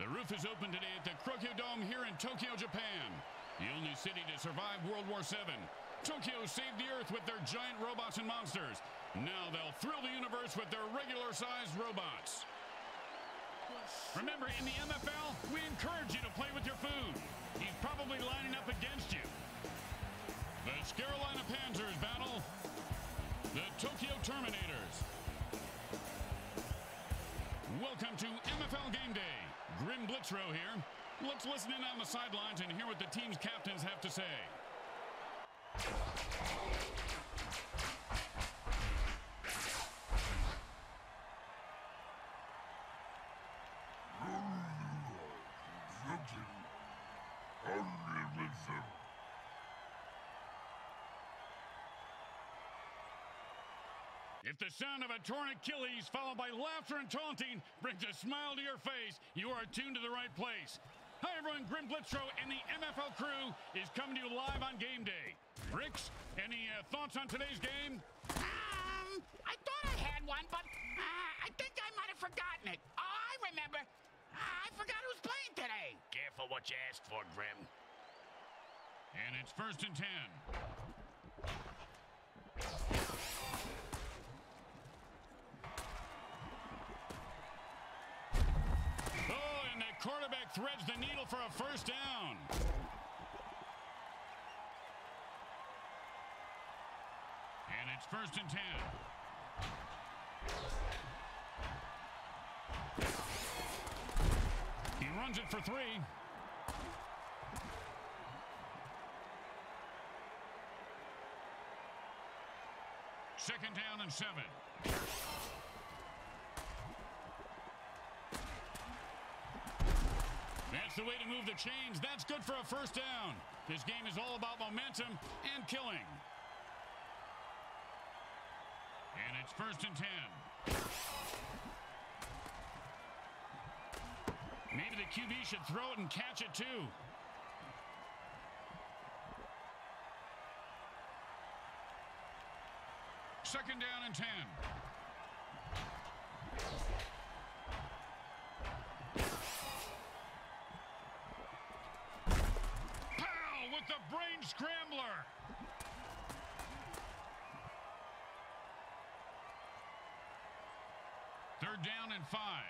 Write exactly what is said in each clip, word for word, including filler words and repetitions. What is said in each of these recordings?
The roof is open today at the Krokyo Dome here in Tokyo, Japan. The only city to survive World War Seven. Tokyo saved the Earth with their giant robots and monsters. Now they'll thrill the universe with their regular-sized robots. Remember, in the M F L, we encourage you to play with your food. He's probably lining up against you. The Carolina Panzers battle the Tokyo Terminators. Welcome to M F L Game Day. Grim Blitzrow here. Let's listen in on the sidelines and hear what the team's captains have to say. If the sound of a torn Achilles followed by laughter and taunting brings a smile to your face, you are tuned to the right place. Hi everyone, Grim Blitzrow and the M F L crew is coming to you live on Game Day. Ricks, any uh, thoughts on today's game? Um, I thought I had one, but uh, I think I might have forgotten it. Oh, I remember. I forgot who's playing today. Careful what you asked for, Grim. And it's first and ten. Oh, and the quarterback threads the needle for a first down. And it's first and ten. He runs it for three. Second down and seven. That's the way to move the chains. That's good for a first down. This game is all about momentum and killing. And it's first and ten. Maybe the Q B should throw it and catch it too. Second down and ten. Pow with the brain scrambler. Third down and five.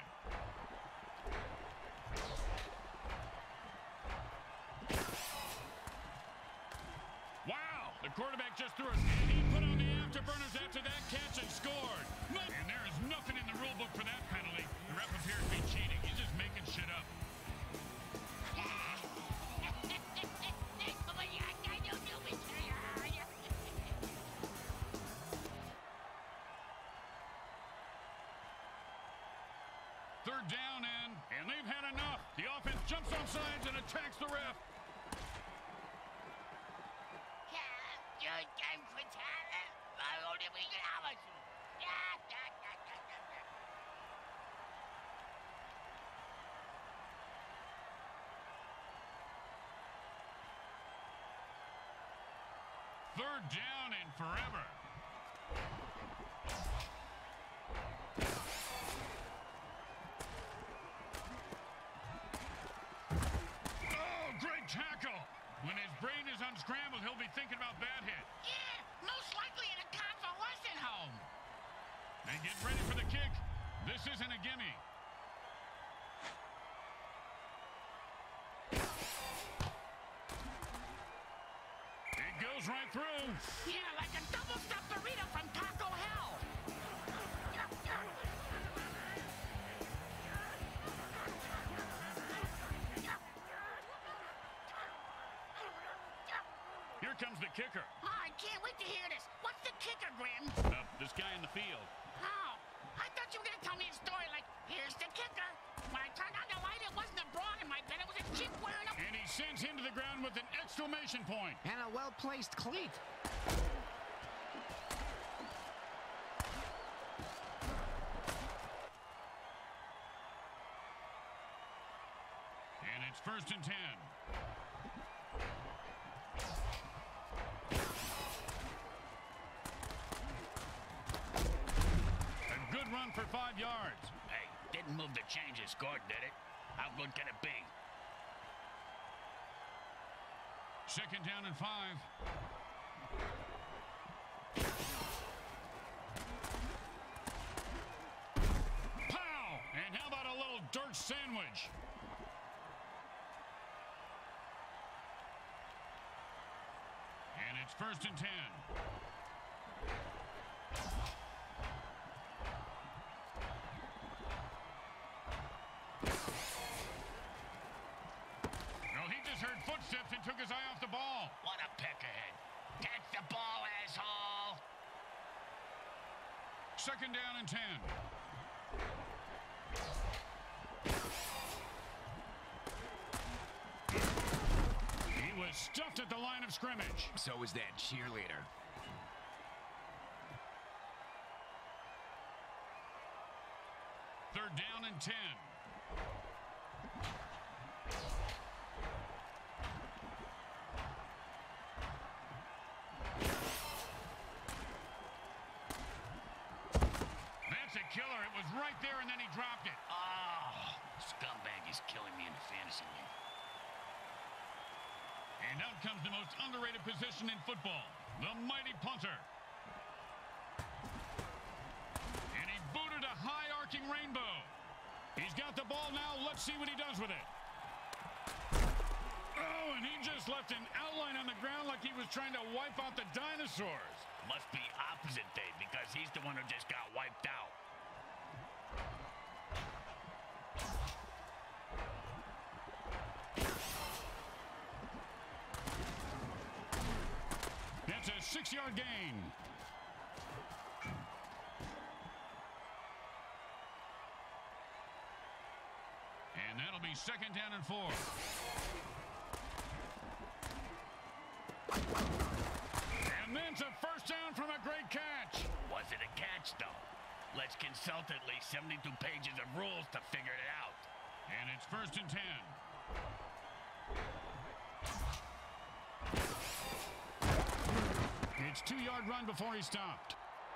Wow, the quarterback just threw it, and he put on the afterburners after that catch and scored. And there is nothing in the rule book for that penalty. The ref appears to be cheating. He's just making shit up. Third down and, and they've had enough. The offense jumps on sides and attacks the ref. Third down and forever. Oh, great tackle. When his brain is unscrambled, he'll be thinking about that hit. Yeah, most likely in a convalescent home. They get ready for the kick. This isn't a gimme. It goes right through. Yeah, like a double-stuffed burrito from Taco Hell. Here comes the kicker. Oh, I can't wait to hear this. What's the kicker, Grim? Uh, this guy in the field. Oh, I thought you were going to tell me a story like, here's the kicker. When I turned on the light, it wasn't a broad in my bed. It was a chip wearing a... And he sends him to the ground with an exclamation point. And a well-placed cleat. And it's first and ten. A good run for five yards. Hey, didn't move the changes, scored, did it? How good can it be? Second down and five. Pow! And how about a little dirt sandwich? And it's first and ten. Heard footsteps and took his eye off the ball. What a peckerhead. Catch the ball, asshole. Second down and ten. He was stuffed at the line of scrimmage. So was that cheerleader. Third down and ten. Killer. It was right there, and then he dropped it. Oh, scumbag is killing me in the fantasy league. And out comes the most underrated position in football, the mighty punter. And he booted a high arcing rainbow. He's got the ball now. Let's see what he does with it. Oh, and he just left an outline on the ground like he was trying to wipe out the dinosaurs. Must be opposite day because he's the one who just got wiped out. That's a six-yard gain. And that'll be second down and four. And then a first down from a great catch. Was it a catch, though? Let's consult at least seventy-two pages of rules to figure it out. And it's first and ten. It's two-yard run before he stopped.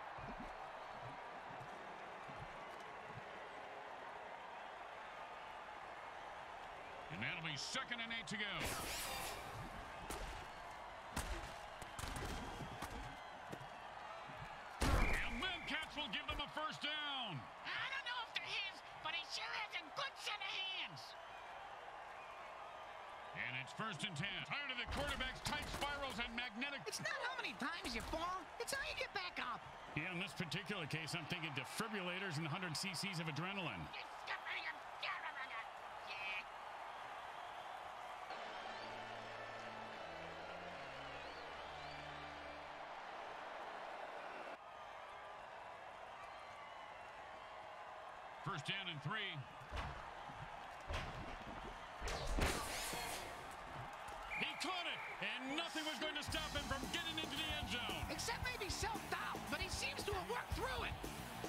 And that'll be second and eight to go. And then Cats will give them a first down. I don't know if they're his, but he sure has a good set of hands. And it's first and ten. Tired of the quarterback's tight spirals and magnetic. It's not how many times you fall, it's how you get back up. Yeah, in this particular case, I'm thinking defibrillators and one hundred cc's of adrenaline. First down and three. He caught it, and nothing was going to stop him from getting into the end zone. Except maybe self-doubt, but he seems to have worked through it.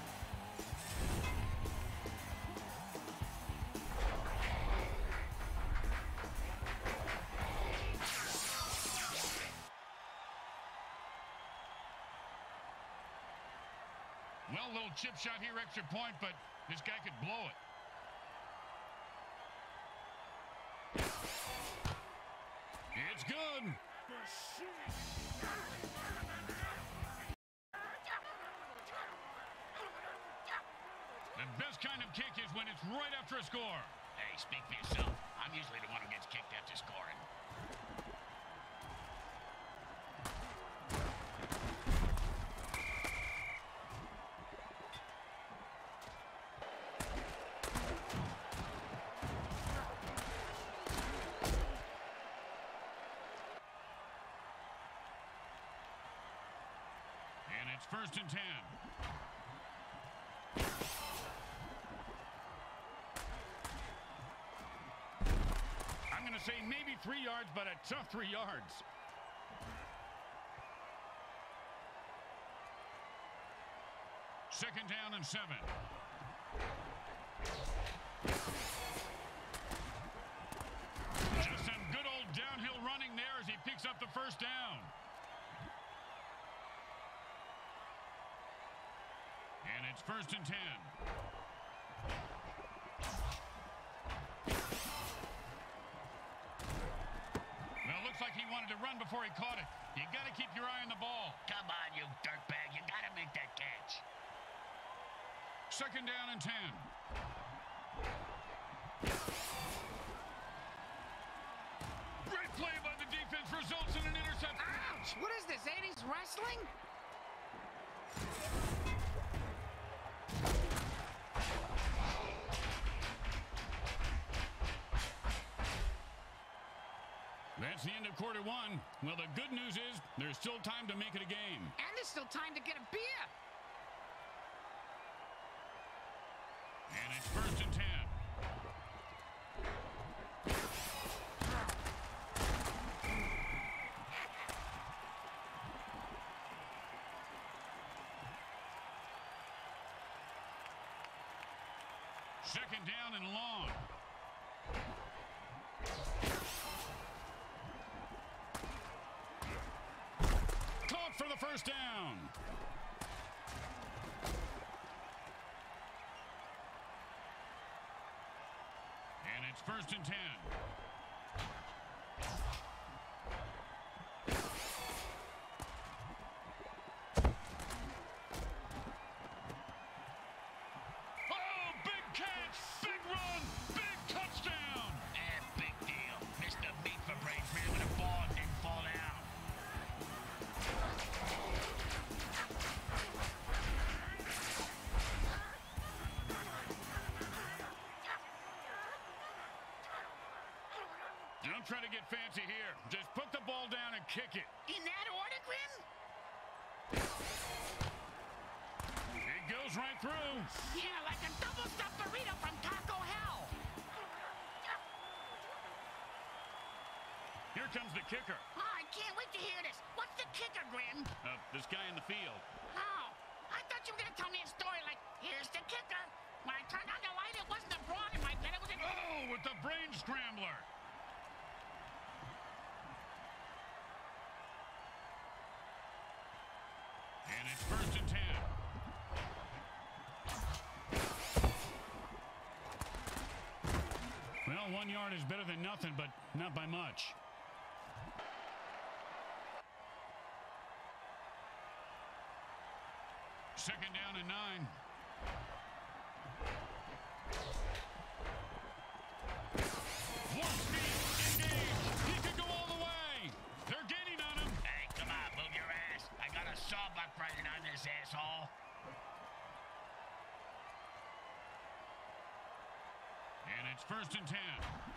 Well, little chip shot here, extra point, but this guy could blow it. It's good. The best kind of kick is when it's right after a score. Hey, speak for yourself. I'm usually the one who gets kicked after scoring. It's first and ten. I'm going to say maybe three yards, but a tough three yards. Second down and seven. Just some good old downhill running there as he picks up the first down. And it's first and ten. before he caught it. You got to keep your eye on the ball. Come on, you dirtbag. You got to make that catch. Second down and ten. Great play by the defense results in an interception. Ouch! What is this, eighties wrestling? That's the end of quarter one. Well, the good news is there's still time to make it a game. And there's still time to get a beer. And it's first and ten. Second down and long. Caught for the first down. And it's first and ten. Don't try to get fancy here. Just put the ball down and kick it. In that order, Grim? It goes right through. Yeah, like a double-stuffed burrito from Taco Hell. Here comes the kicker. Oh, I can't wait to hear this. What's the kicker, Grim? Uh, this guy in the field. Oh, I thought you were going to tell me a story like, here's the kicker. When I turned on the light, it wasn't a broad in my bed. It was a... Oh, with the brain scrambler. And it's first and ten. Well, one yard is better than nothing, but not by much. Second down and nine. Warp speed, engage. He could go all the way. They're gaining on him. Hey, come on, move your ass. I got a sawbuck riding on this asshole. And it's first and ten.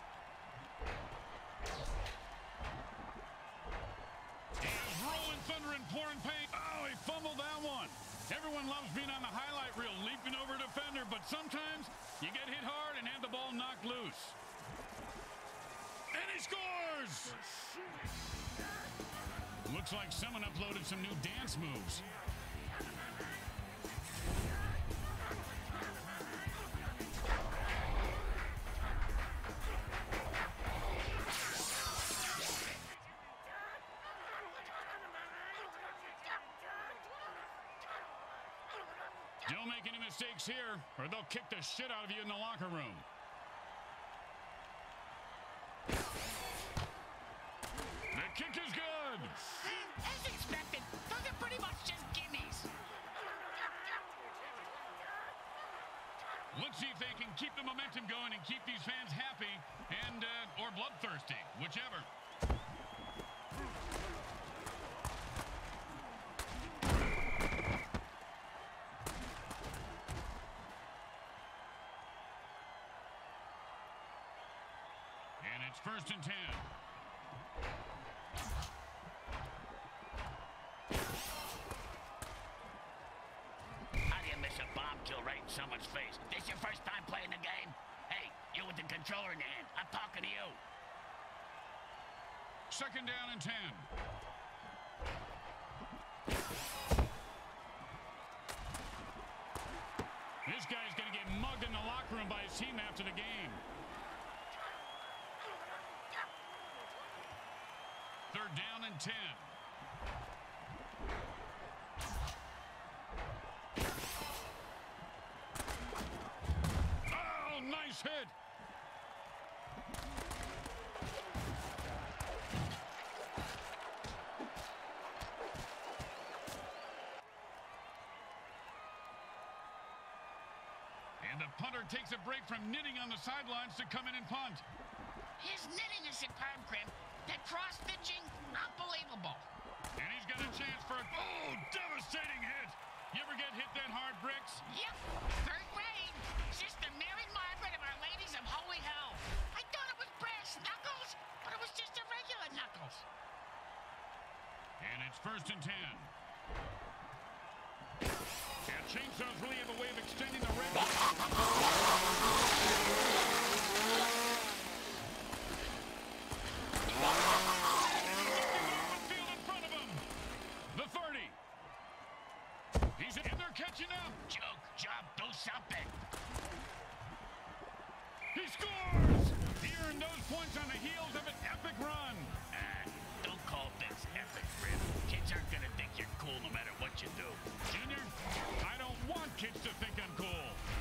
He is rolling thunder and pouring paint. Oh, he fumbled that one. Everyone loves being on the highlight reel, leaping over a defender, but sometimes you get hit hard and have the ball knocked loose. And he scores! Looks like someone uploaded some new dance moves. Don't make any mistakes here, or they'll kick the shit out of you in the locker room. The kick is good. As expected, those are pretty much just gimmies. Let's see if they can keep the momentum going and keep these fans happy and uh, or bloodthirsty, whichever. And it's first and ten. How do you miss a bomb kill right in someone's face? This your first time playing the game? Hey, you with the controller in your hand. I'm talking to you. Second down and ten. This guy's going to get mugged in the locker room by his team after the game. Third down and ten. Oh, nice hit. And the punter takes a break from knitting on the sidelines to come in and punt. His knitting is superb, Grim. That cross-stitching, unbelievable. And he's got a chance for a, oh, devastating hit. You ever get hit that hard, Bricks? Yep, third grade. Sister Mary Margaret of Our Ladies of Holy Hell. I thought it was brass knuckles, but it was just a regular knuckles. And it's first and ten. And chainsaws really have a way of extending the range. Field in front of him. The thirty. He's in there catching up. Joke, jump, do something. He scores! He earned those points on the heels of an epic run. Uh, don't call this epic, Grim. Kids aren't gonna think you're cool no matter what you do. Junior, I don't want kids to think I'm cool.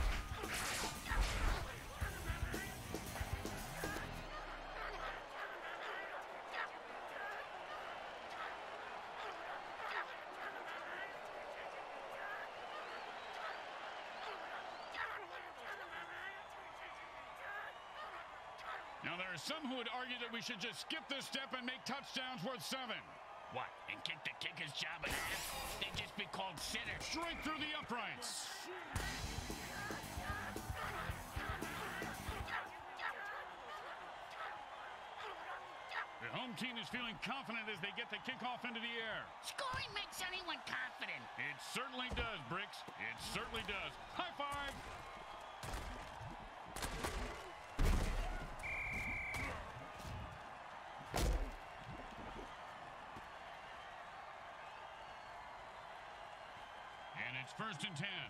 Now, there are some who would argue that we should just skip this step and make touchdowns worth seven. What, and kick the kicker's job in half? They'd just be called sinners. Straight through the uprights. The home team is feeling confident as they get the kickoff into the air. Scoring makes anyone confident. It certainly does, Bricks. It certainly does. High five. And it's first and ten.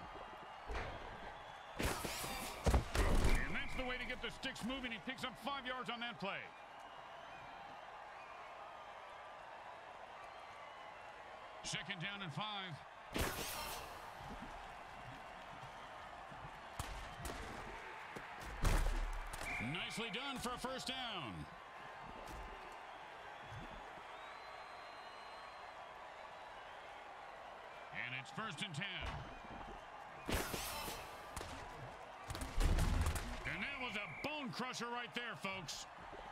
And that's the way to get the sticks moving. He picks up five yards on that play. Second down and five. Nicely done for a first down. And it's first and ten. And that was a bone crusher right there, folks.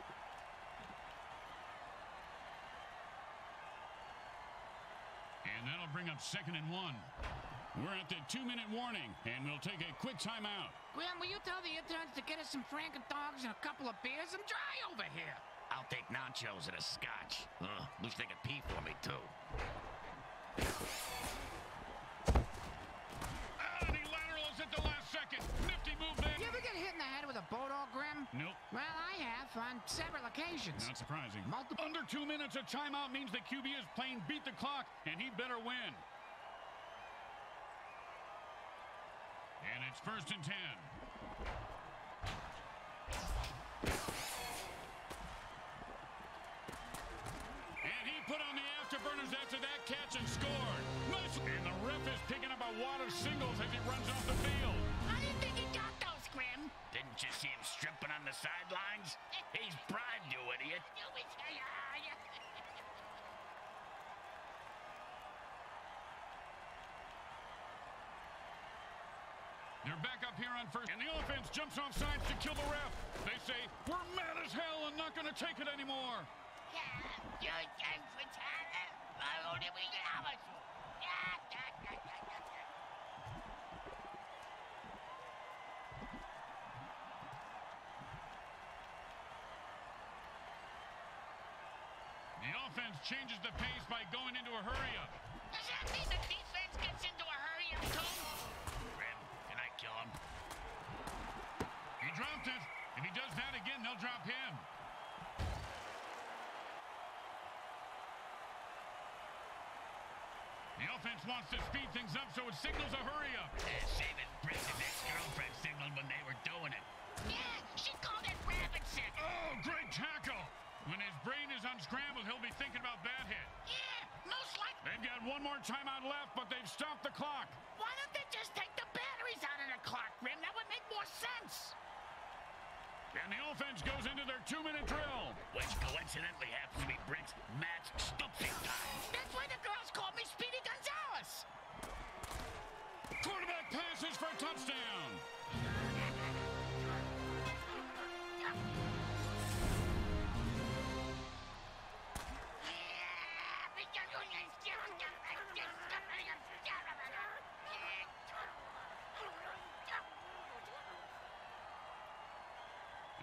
And that'll bring up second and one. We're at the two-minute warning, and we'll take a quick timeout. Grim, will you tell the interns to get us some Franken dogs and a couple of beers? I'm dry over here. I'll take nachos and a scotch. Ugh, wish they could pee for me, too. Ah, and he laterals at the last second. Nifty move there. You ever get hit in the head with a bulldog, Grim? Nope. Well, I have on several occasions. Not surprising. Multiple. Under two minutes, a timeout means the Q B is playing beat the clock, and he'd better win. And it's first and ten. And he put on the afterburners after that catch and scored. Nice. And the ref is picking up a wad of singles as he runs off the field. How do you think he got those, Grim? Didn't you see him stripping on the sidelines? He's bribed, you idiot. You wish I- They're back up here on first, and the offense jumps off sides to kill the ref. They say, we're mad as hell and not going to take it anymore. The offense changes the pace by going into a hurry-up. Does that mean the defense gets into a hurry-up, too? Grim, can I kill him? He dropped it. If he does that again, they'll drop him. The offense wants to speed things up, so it signals a hurry-up. Uh, save it. Bricks' ex-girlfriend signaled when they were doing it. Yeah, she called it rabbit sick. Oh, great tackle. When his brain is unscrambled, he'll be thinking about that hit. Yeah, most likely. They've got one more timeout left, but they've stopped the clock. Why don't they just take the batteries out of the clock, Grim? That would make more sense. And the offense goes into their two-minute drill. Which coincidentally happens to be Bricks' match stooping time. That's why the girls call me Speedy Gonzalez. Quarterback passes for a touchdown.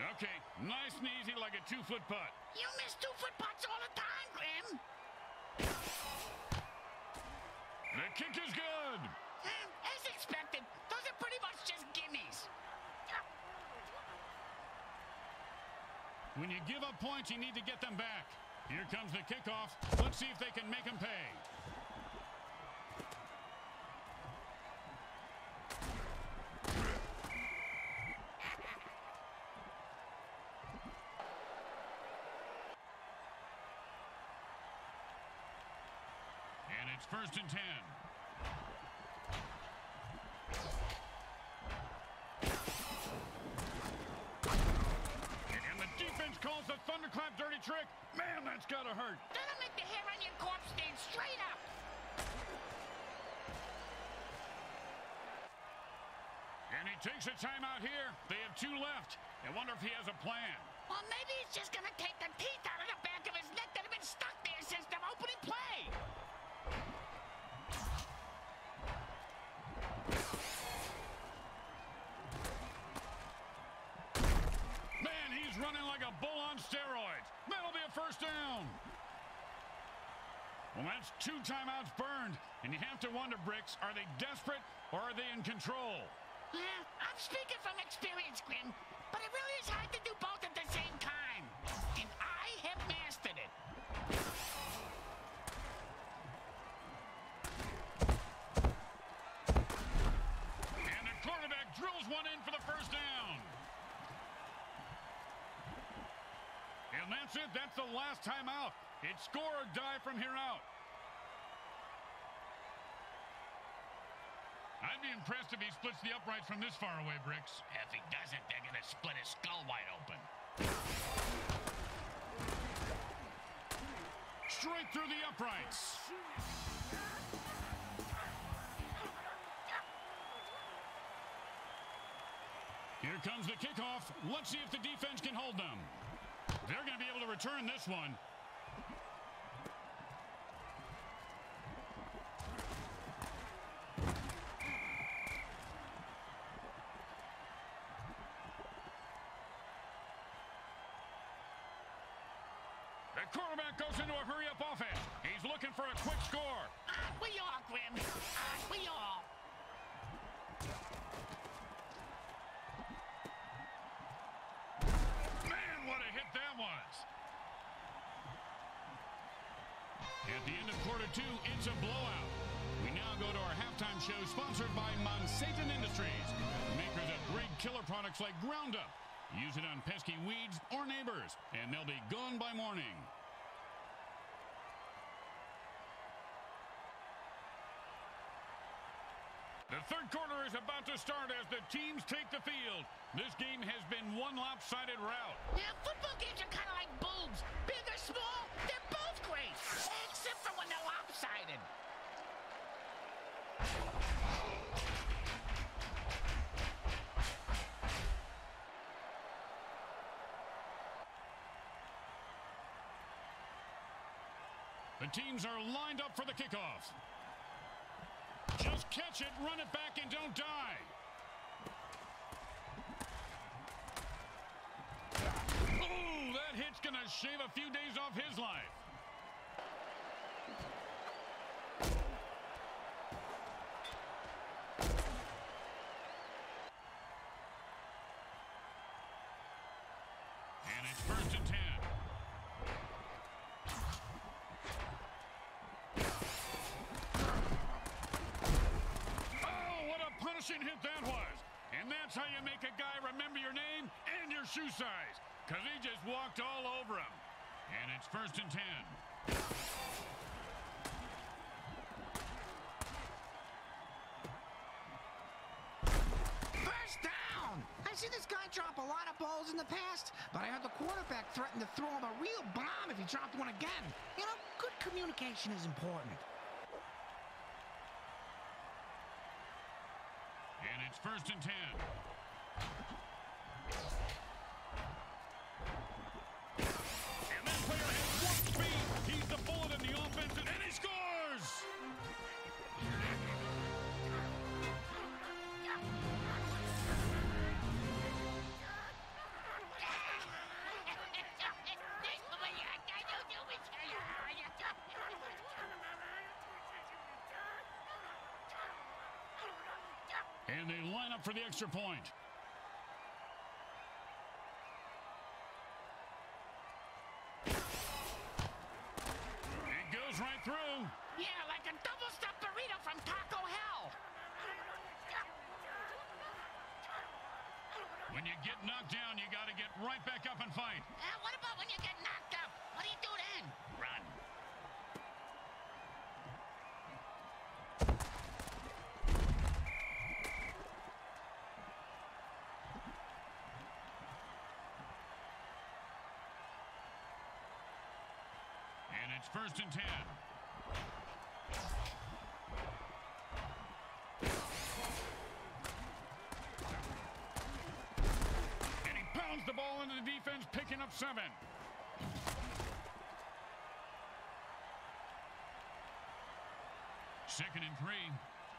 Okay, nice and easy like a two-foot putt. You miss two-foot putts all the time, Grim. The kick is good. Eh, as expected, those are pretty much just gimmies. When you give up points, you need to get them back. Here comes the kickoff. Let's see if they can make them pay. And it's first and ten. And the defense calls the thunderclap dirty trick. Man, that's gotta hurt. That'll make the hair on your corpse stand straight up. And he takes a timeout here. They have two left. I wonder if he has a plan. Well, maybe he's just gonna take the teeth out of the back of his neck that have been stuck there since the opening play. Man, he's running like a bull on steroids. That'll be a first down. Well, that's two timeouts burned. And you have to wonder, Bricks, are they desperate or are they in control? Yeah, I'm speaking from experience, Grim, but it really is hard to do both at the same time. And I have mastered it. And the quarterback drills one in for the first down. And that's it. That's the last time out. It's score or die from here out. I'd be impressed if he splits the uprights from this far away, Bricks. If he doesn't, they're going to split his skull wide open. Straight through the uprights. Here comes the kickoff. Let's see if the defense can hold them. They're going to be able to return this one. The quarterback goes into a hurry-up offense. He's looking for a quick score. Aren't we all, Grim? Aren't we all? Man, what a hit that was. At the end of quarter two, it's a blowout. We now go to our halftime show sponsored by Monsatan Industries, makers of great killer products like Roundup. Use it on pesky weeds or neighbors, and they'll be gone by morning. The third quarter is about to start as the teams take the field. This game has been one lopsided rout. Yeah, football games are kind of like boobs. Big or small, they're both great. Except for when they're lopsided. The teams are lined up for the kickoff. Just catch it, run it back, and don't die. Oh, that hit's going to shave a few days off his life. And it's first and ten. Hit that was. And that's how you make a guy remember your name and your shoe size, because he just walked all over him. And it's first and ten. First down! I've seen this guy drop a lot of balls in the past, but I heard the quarterback threaten to throw him a real bomb if he dropped one again. You know, good communication is important. And it's first and ten. And that player has one speed. He's the bullet in the offense, and he scores! line up for the extra point. It goes right through. Yeah, like a double-stuffed burrito from Taco Hell. When you get knocked down, you got to get right back up and fight. Uh, what about when you get knocked out? What do you do then? Run. And it's first and ten. And he pounds the ball into the defense, picking up seven. Second and three.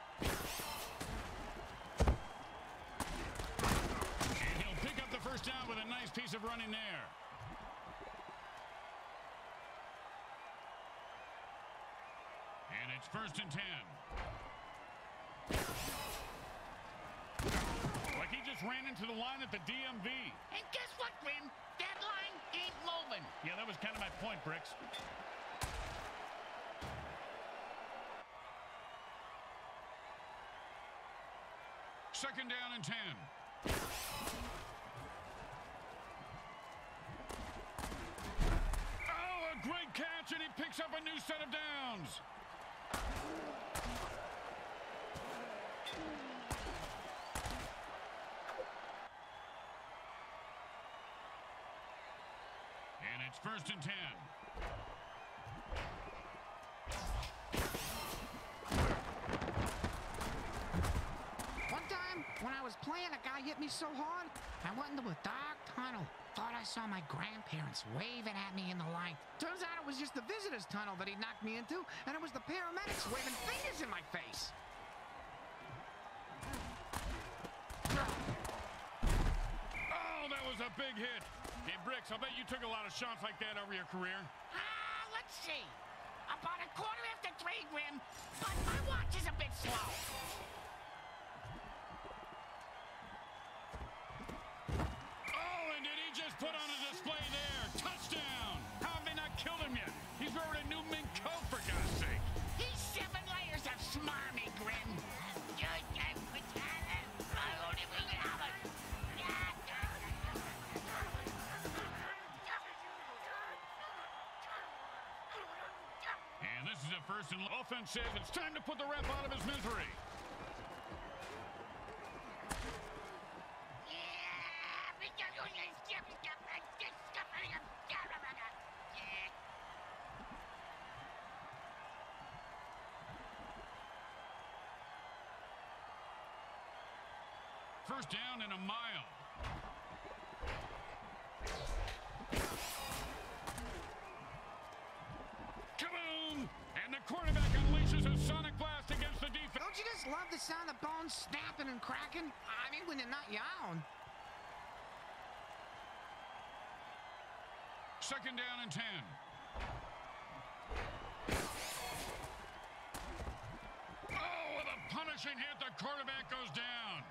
And he'll pick up the first down with a nice piece of running there. And it's first and ten. Like he just ran into the line at the D M V. And guess what, Grim? That line ain't moving. Yeah, that was kind of my point, Bricks. Second down and ten. Oh, a great catch, and he picks up a new set of downs. And it's first and ten. One time, when I was playing, a guy hit me so hard, I went into a dark tunnel. Thought I saw my grandparents waving at me in the light. Turns out it was just the visitor's tunnel that he knocked me into, and it was the paramedics waving fingers in my face. Oh, that was a big hit. Hey, Bricks, I bet you took a lot of shots like that over your career. Ah, let's see. About a quarter after three, Grim, but my watch is a bit slow. Oh, and did he just put on a display there? Touchdown! How have they not killed him yet? He's wearing a new mink coat, for God's sake. He's seven layers of smarmy, Grim. And this is a first and offense says it's time to put the ref out of his misery. First down and a mile. Kaboom! And the quarterback unleashes a sonic blast against the defense. Don't you just love the sound of bones snapping and cracking? I mean, when you're not young. Second down and ten. Oh, with a punishing hit, the quarterback goes down.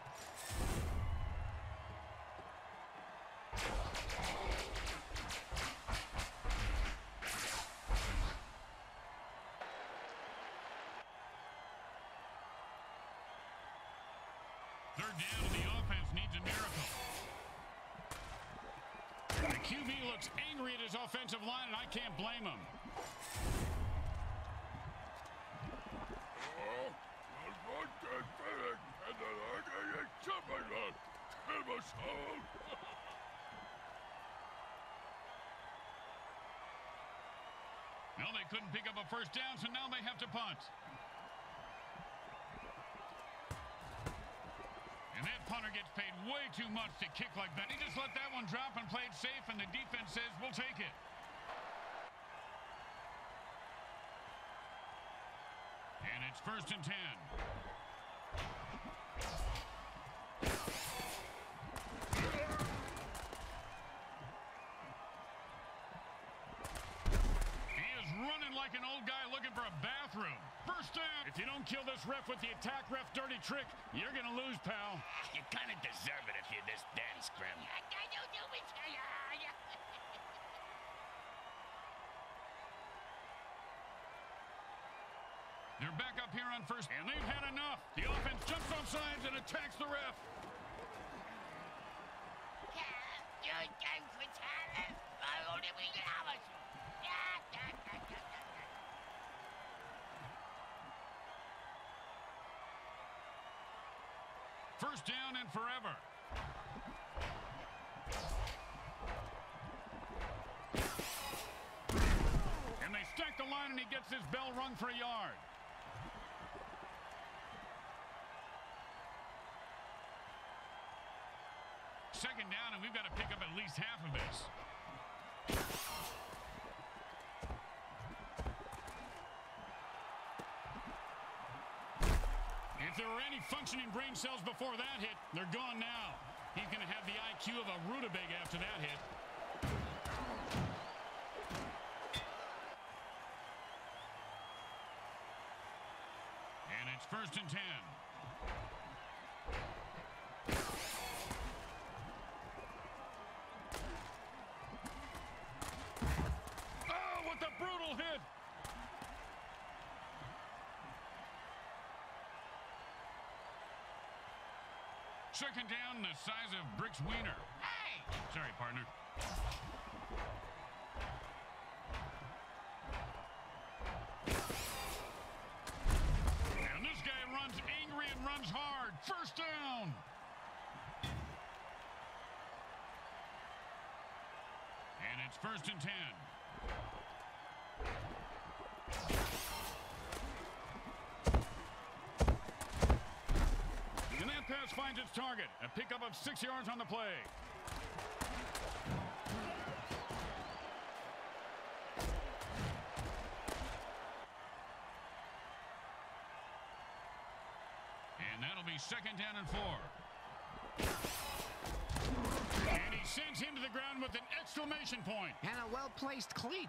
Third down, and the offense needs a miracle. The Q B looks angry at his offensive line, and I can't blame him. No, they couldn't pick up a first down, so now they have to punt. And that punter gets paid way too much to kick like that. He just let that one drop and played safe, and the defense says, we'll take it. And it's first and ten. He is running like an old guy looking for a bathroom. First down. If you don't kill this ref with the attack ref dirty trick, you're going to lose, pal. You kind of deserve it if you're this dense, Grim. They're back up here on first, and they've had enough. The offense jumps off sides and attacks the ref. First down and forever. And they stack the line, and he gets his bell rung for a yard. Second down, and we've got to pick up at least half of this. If there were any functioning brain cells before that hit, they're gone now. He's going to have the I Q of a rutabaga after that hit. And it's first and ten. Oh, what a brutal hit! Second down, the size of Brick's wiener. Hey! Sorry, partner. And this guy runs angry and runs hard. First down. And it's first and ten. And that pass finds its target. A pickup of six yards on the play. And that'll be second down and four. And he sends him to the ground with an exclamation point. And a well-placed cleat.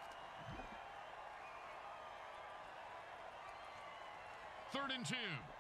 Third and two.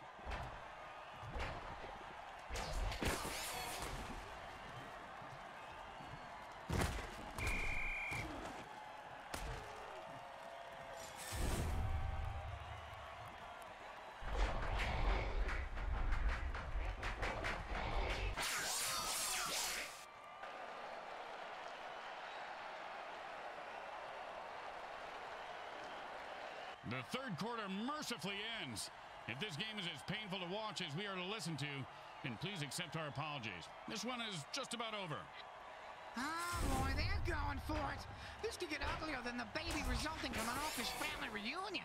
The third quarter mercifully ends. If this game is as painful to watch as we are to listen to, then please accept our apologies. This one is just about over. Oh, boy, they're going for it. This could get uglier than the baby resulting from an office family reunion.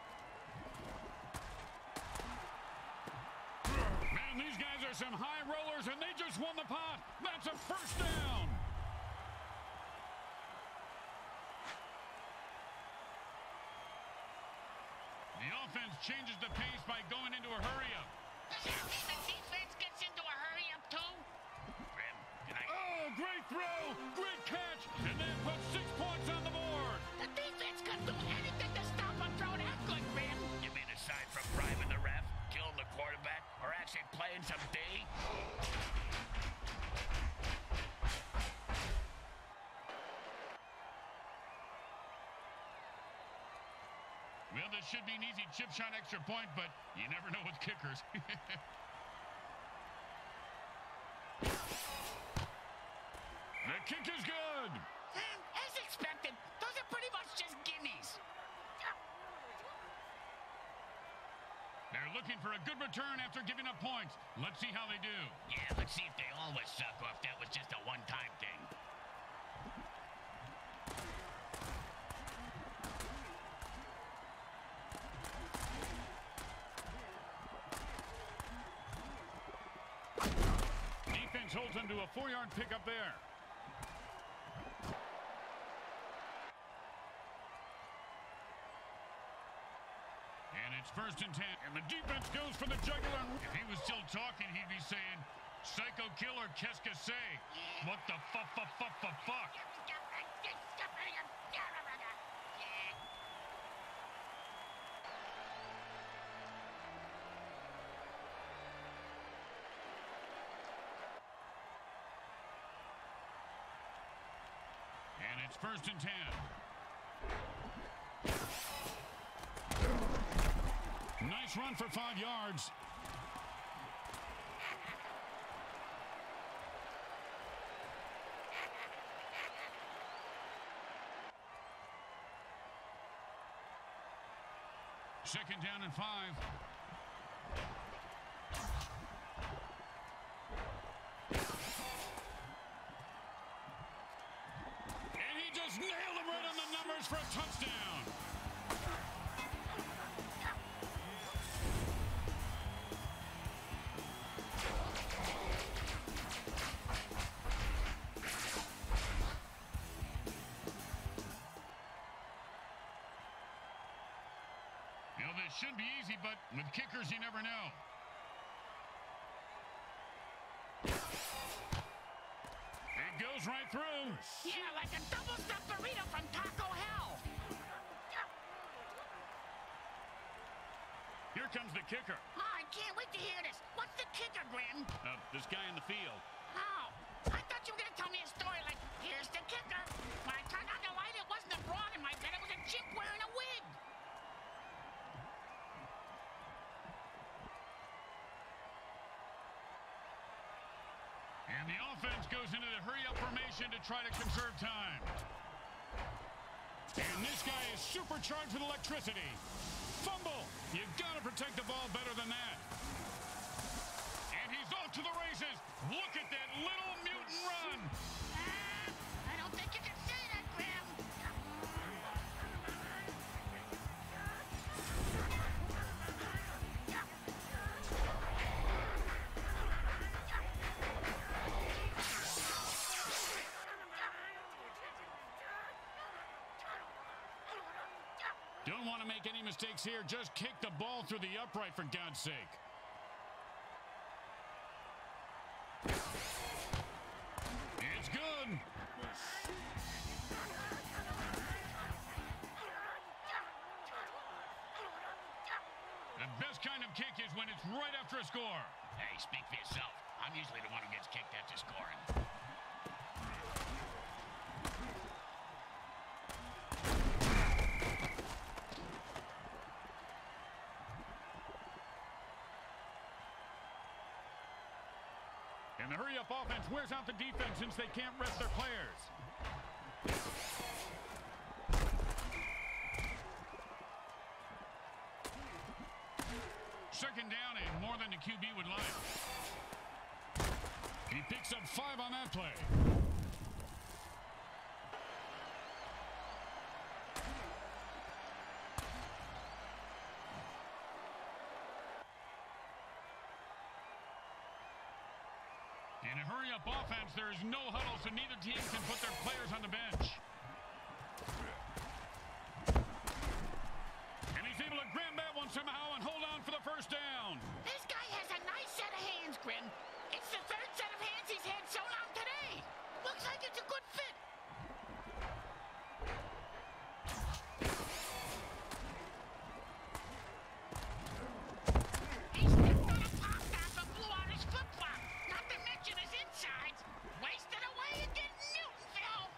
Man, these guys are some high rollers, and they just won the pot. That's a first down. The offense changes the pace by going into a hurry-up. Does that mean the defense gets into a hurry-up, too? Grim, can I... Oh, great throw, great catch, and then put six points on the board. The defense couldn't do anything to stop a throw that good, Grim. You mean aside from bribing the ref, killing the quarterback, or actually playing some D? Well, this should be an easy chip shot extra point, but you never know with kickers. The kick is good. As expected, those are pretty much just gimmies. They're looking for a good return after giving up points. Let's see how they do. Yeah, let's see if they always suck or if that was just a one-time thing. Defense holds them to a four-yard pickup there. And it's first and ten. And the defense goes for the jugular. If he was still talking, he'd be saying, Psycho Killer, qu'est-ce que c'est? What the fuck, fuck, fuck, fuck, fuck? first and ten. Nice run for five yards. Second down and five. And he just nailed him right on the numbers for a touchdown. This should be easy, but with kickers, you never know. It goes right through. Yeah, like a double-stuffed burrito from Taco Hell. Here comes the kicker. Oh, I can't wait to hear this. What's the kicker, Grim? Uh, this guy in the field. Oh, I thought you were going to tell me a story like, here's the kicker. When I turned on the light, it wasn't a broad in my bed. It was a chimp wearing a wig. And the offense goes into the hurry-up formation to try to conserve time. And this guy is supercharged with electricity. Fumble. You've got to protect the ball better than that. And he's off to the races. Look at that little mutant run. Uh, I don't think you can say that, Grim. Don't want to make any mistakes here. Just kick the ball through the upright, for God's sake. It's good. The best kind of kick is when it's right after a score. Hey, speak for yourself. I'm usually the one who gets kicked after scoring. And the hurry-up offense wears out the defense since they can't rest their players. Second down and more than the Q B would like. He picks up five on that play. In a hurry-up offense, there is no huddle, so neither team can put their players on the bench. And he's able to grab that one somehow and hold on for the first down. This guy has a nice set of hands, Grim. It's the third set of hands he's had sewn on today. Looks like it's a good fit. He stepped on a pop top and blew out his flip-flop. Not to mention his insides. Wasted away again, Newtonville.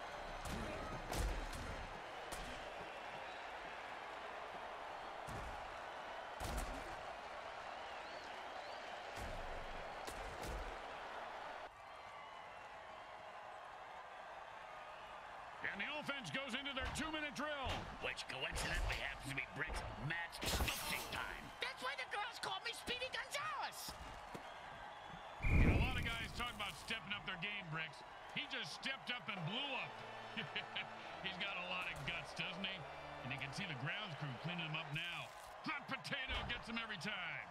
And the offense goes into their two-minute drill. Which coincidentally happens to be Brick's match sculpting time. That's why the girls call me Speedy Gonzalez. You know, a lot of guys talk about stepping up their game, Bricks. He just stepped up and blew up. He's got a lot of guts, doesn't he? And you can see the grounds crew cleaning him up now. Hot potato gets him every time.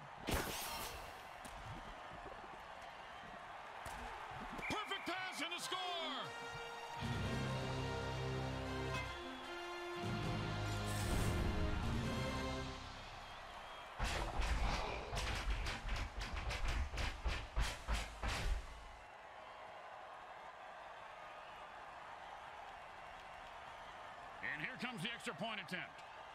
Perfect pass and a score! And here comes the extra point attempt.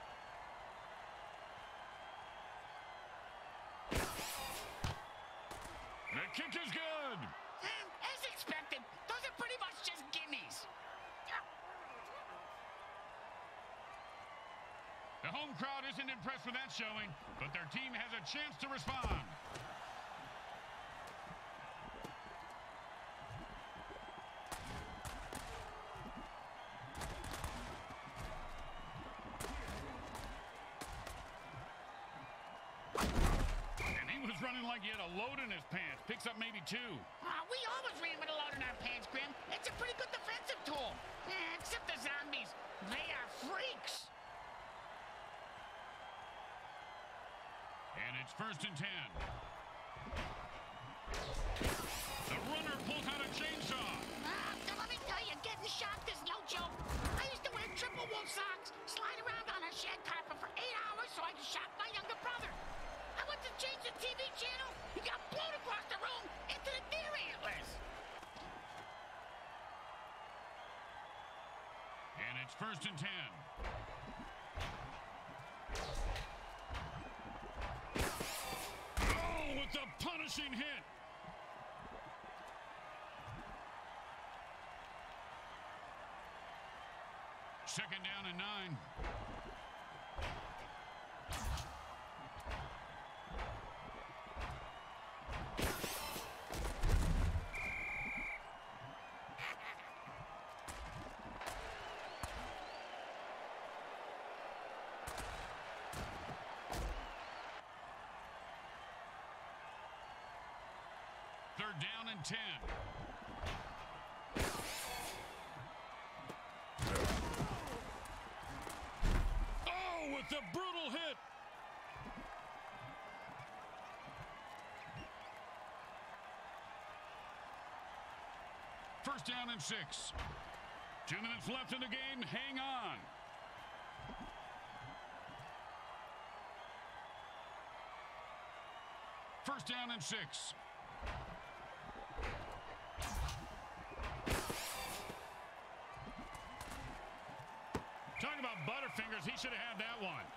The kick is good. Um, as expected, those are pretty much just gimmies. home crowd isn't impressed with that showing, but their team has a chance to respond. And he was running like he had a load in his pants. Picks up maybe two. Uh, we always ran with a load in our pants, Grim. It's a pretty good defensive tool. Eh, except the zombies. They are freaks. And it's first and ten. The runner pulls out a chainsaw. Ah, now let me tell you, getting shocked is no joke. I used to wear triple wool socks, slide around on a shed carpet for eight hours so I could shock my younger brother. I went to change the T V channel. He got blown across the room into the deer antlers. And it's first and ten. Oh, with the punishing hit. Second down and nine. Third down and ten. Oh, with the brutal hit. First down and six. Two minutes left in the game. Hang on. First down and six. Talking about Butterfingers, he should have had that one.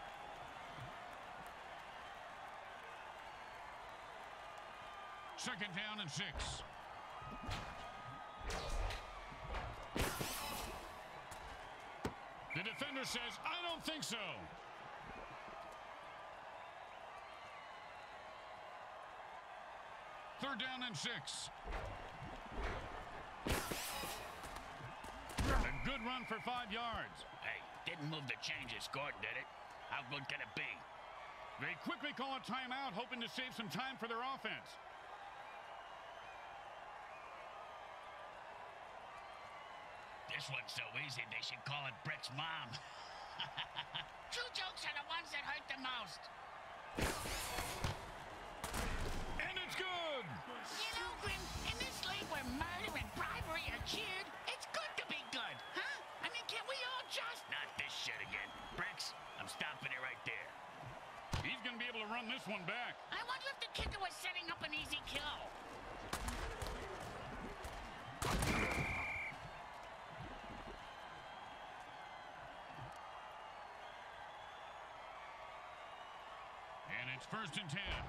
Second down and six. The defender says, I don't think so. Third down and six. A good run for five yards. Hey, didn't move the changes, Gordon, did it? How good can it be? They quickly call a timeout, hoping to save some time for their offense. This one's so easy, they should call it Brick's mom. True jokes are the ones that hurt the most. And it's good! You know, Grim, in this league where murder and bribery are cheered, it's good to be good, huh? I mean, can we all just... Not this shit again. Bricks, I'm stopping it right there. He's going to be able to run this one back. I wonder if the kicker was setting up an easy kill. And it's first and ten.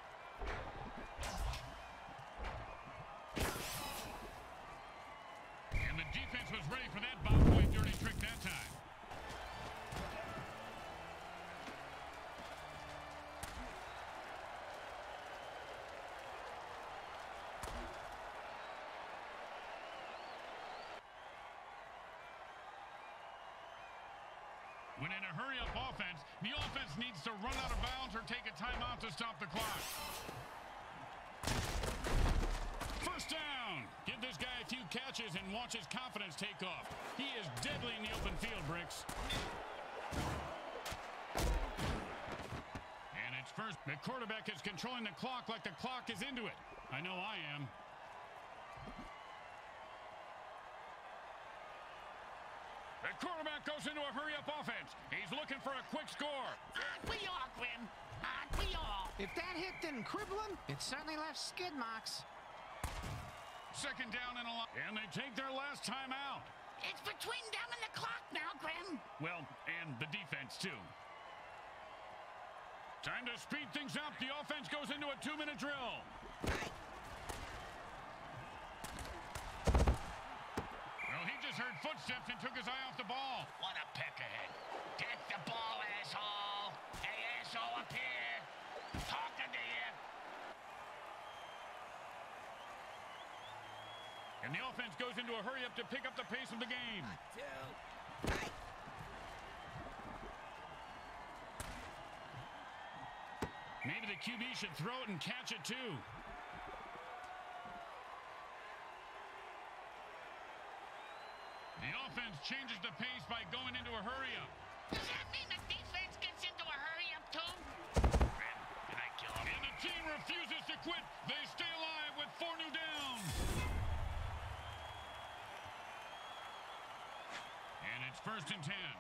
And the defense was ready for that Bob Boy dirty trick that time. When in a hurry-up offense, the offense needs to run out of bounds or take a timeout to stop the clock. First down. Give this guy a few catches and watch his confidence take off. He is deadly in the open field, Bricks. And it's first. The quarterback is controlling the clock like the clock is into it. I know I am. The quarterback goes into a hurry-up offense. He's looking for a quick score. Aren't we all, Grim? Aren't we all? If that hit didn't cripple him, it certainly left skid marks. Second down and a lot. And they take their last time out. It's between them and the clock now, Grim. Well, and the defense, too. Time to speed things up. The offense goes into a two-minute drill. Well, he just heard footsteps and took his eye off the ball. What a peckerhead. Get the ball, asshole. And the offense goes into a hurry-up to pick up the pace of the game. One, two, three. Maybe the Q B should throw it and catch it, too. The offense changes the pace by going into a hurry-up. Does that mean the defense gets into a hurry-up, too? Grim, can I kill him? And the team refuses to quit. They stay alive with four new downs. And it's first and ten.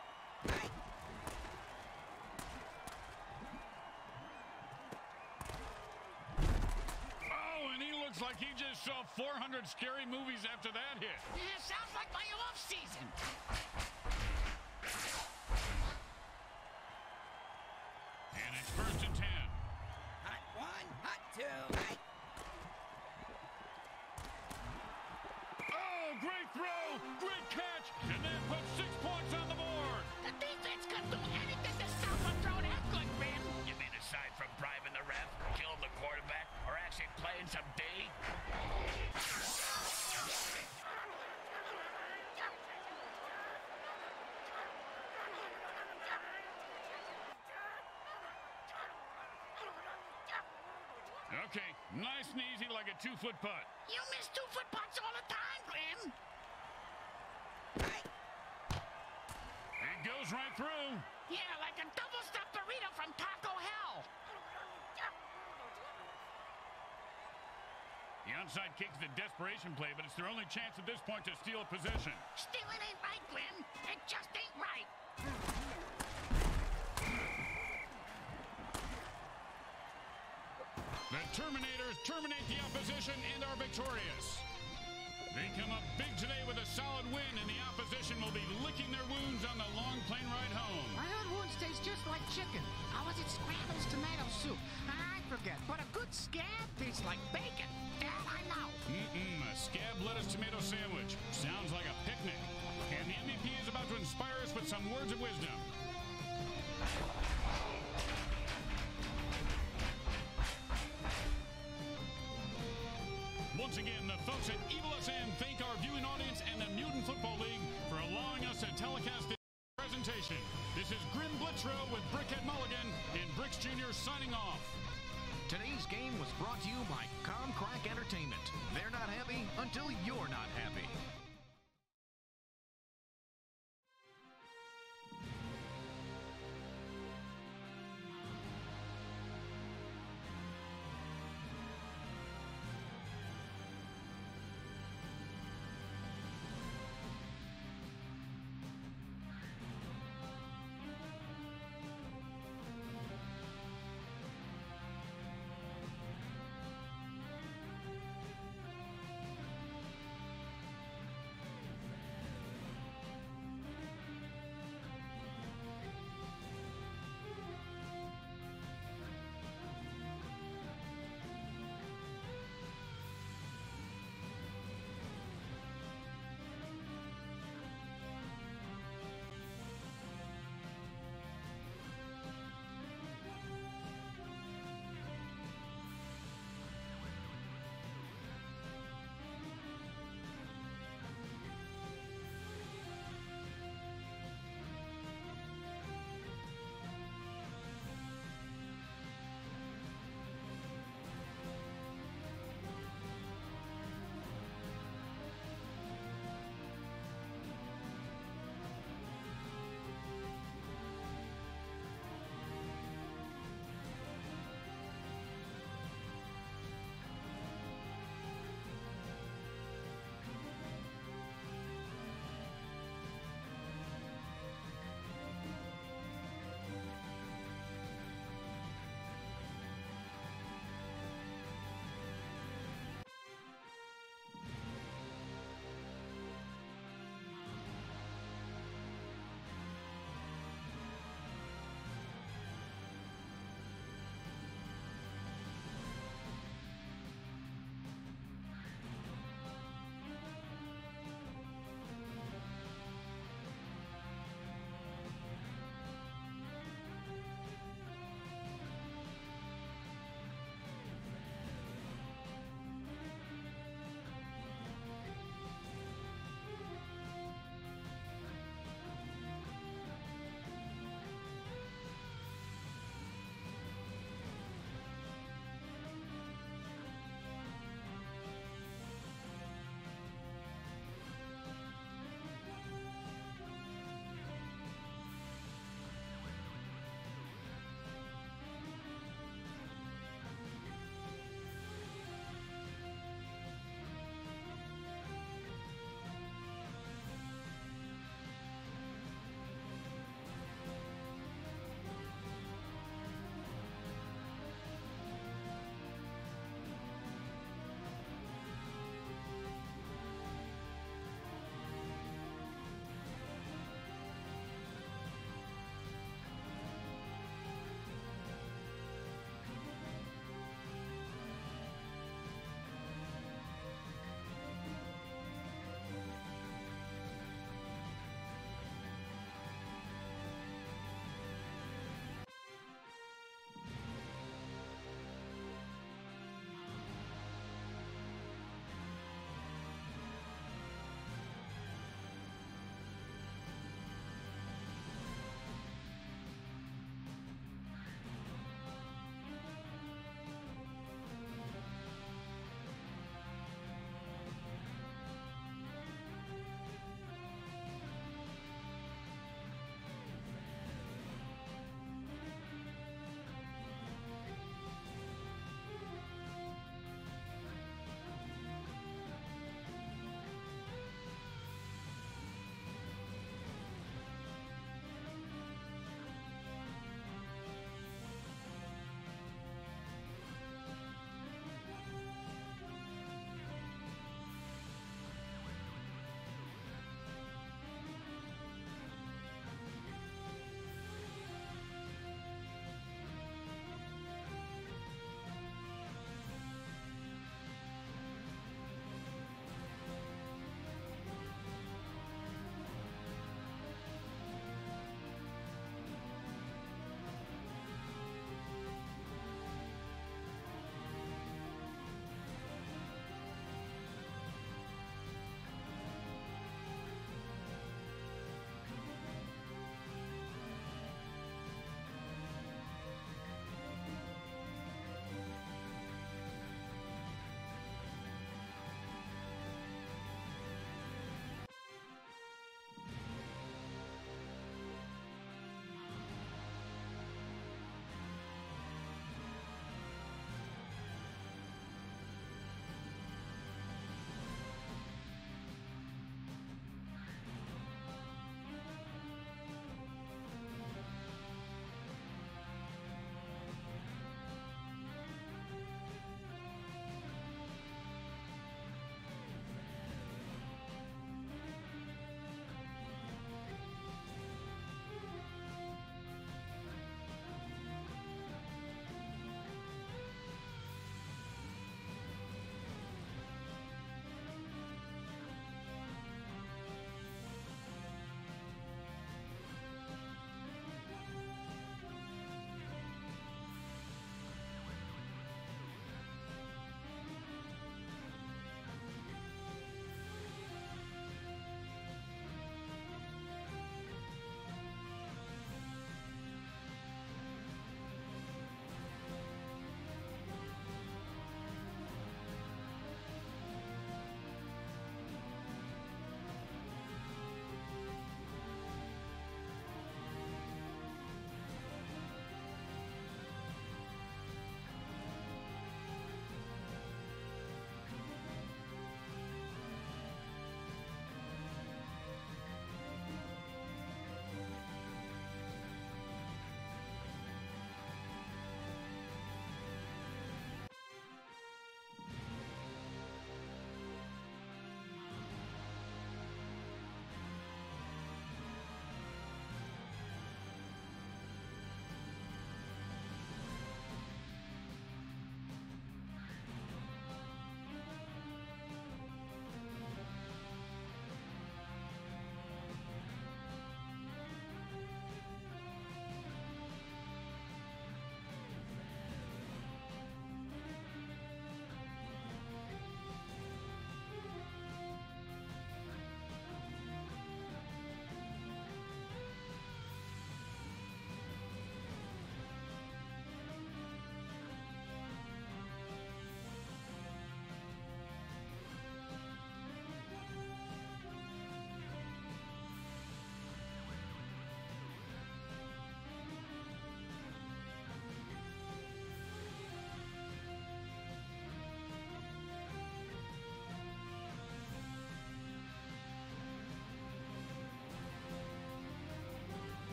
Oh, and he looks like he just saw four hundred scary movies after that hit. Yeah, sounds like my off-season. And it's first and ten. Hot one, hot two, three. Oh, great throw, great catch, and that puts six points on the board. The defense could do anything to stop a throw that good, Grim. You mean aside from bribing the ref, killing the quarterback, or actually playing some D? Okay, nice and easy like a two-foot putt. You miss two-foot putts all the time, Grim. It goes right through. Yeah, like a double-stuffed burrito from Taco Hell. The onside kick is a desperation play, but it's their only chance at this point to steal a possession. Stealing ain't right, Grim. It just ain't right. The Terminators terminate the opposition and are victorious. They come up big today with a solid win, and the opposition will be licking their wounds on the long plane ride home. I heard wounds taste just like chicken. How was it Scrabble's tomato soup? I forget, but a good scab tastes like bacon. That I know. Mm-mm, a scab lettuce tomato sandwich. Sounds like a picnic. And the M V P is about to inspire us with some words of wisdom. Once again, the folks at Evil S M thank our viewing audience and the Mutant Football League for allowing us to telecast this presentation. This is Grim Blitzrow with Brickhead Mulligan and Bricks Junior signing off. Today's game was brought to you by Comcrack Entertainment. They're not happy until you're not happy.